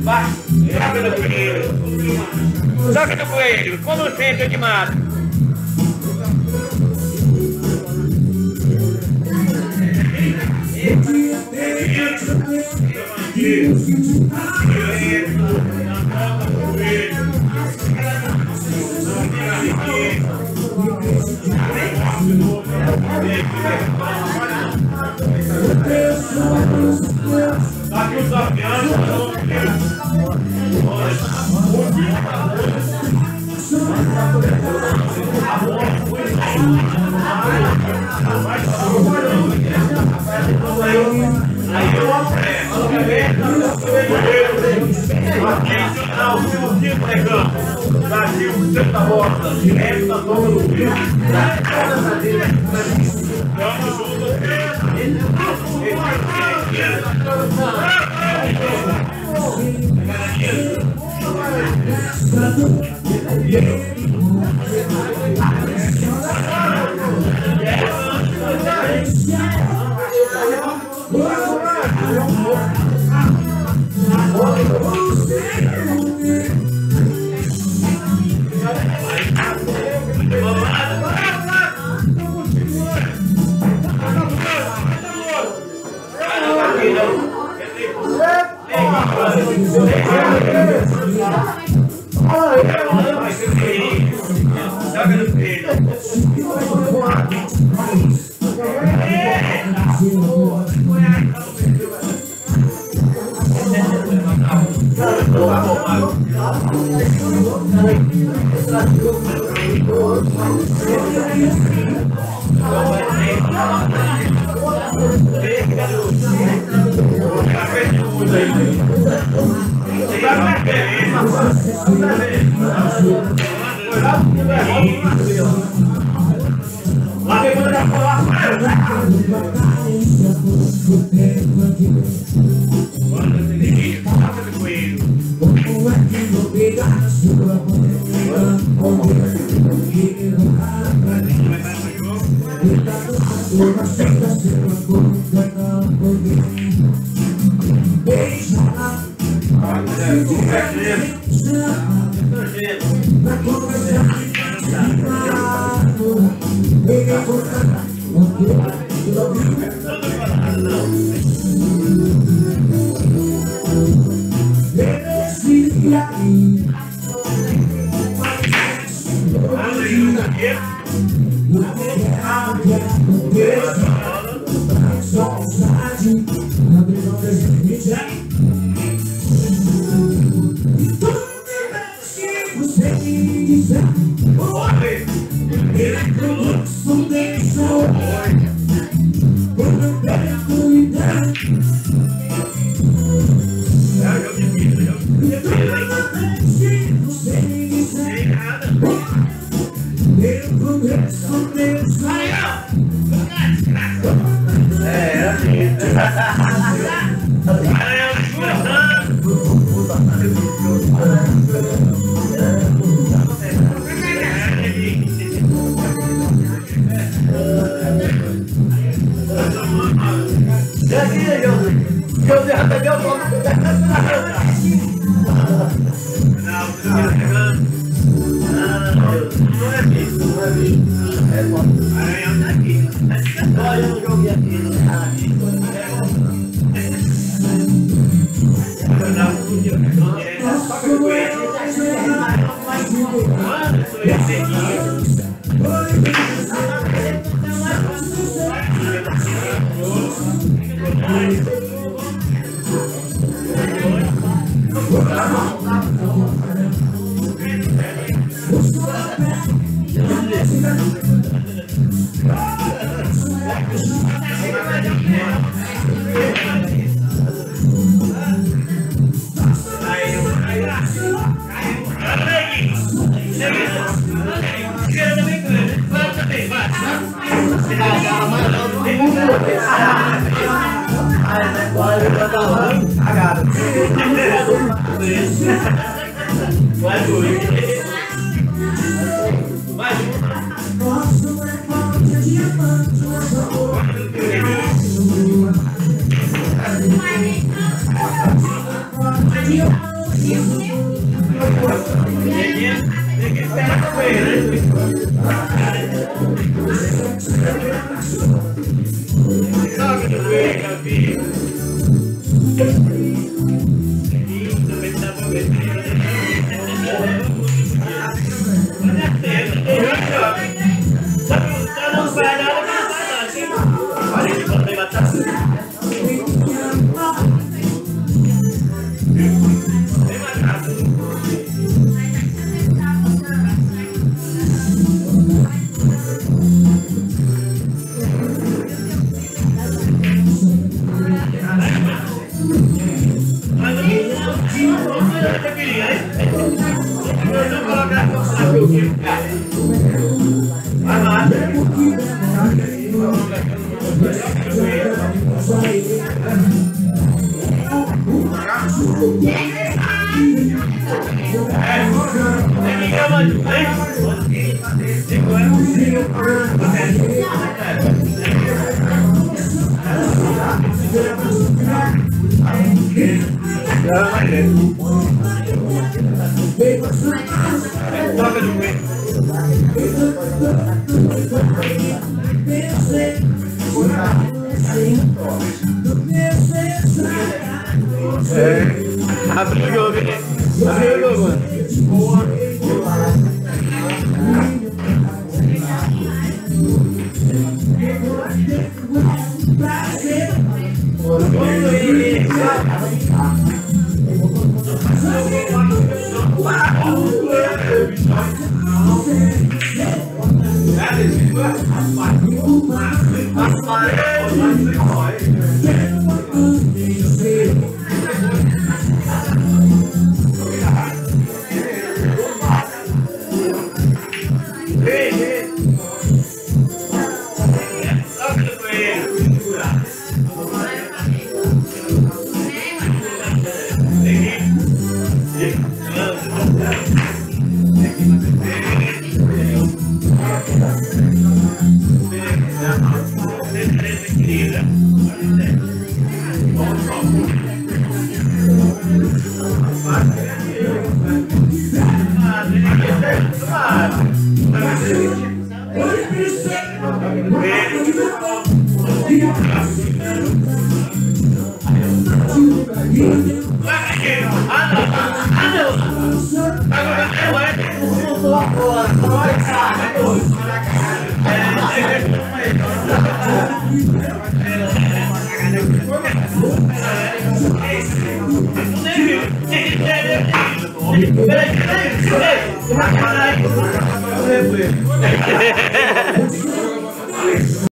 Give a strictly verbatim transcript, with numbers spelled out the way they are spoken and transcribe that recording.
Vai. Joga no coelho. Joga no coelho. Como sempre eu te mato. Aqui os aviões. Aí eu aprendo. Aqui não, se você pegando, Brasil, você tá morta, direto da toma do rio. Vamos juntos, Vai, Toca do coelho, Gabi. Aqui também dá pra ver. Olha a cena. Tá não vai nada, não vai nada. Olha que você vai matar. Vem matar. Mas eu não queria, hein? Eu não colocar pra saber o que vai lá. Você me chama de toca de coelho. É, abriu o jogo, hein? Abriu o jogo, mano. Peraí, peraí, peraí.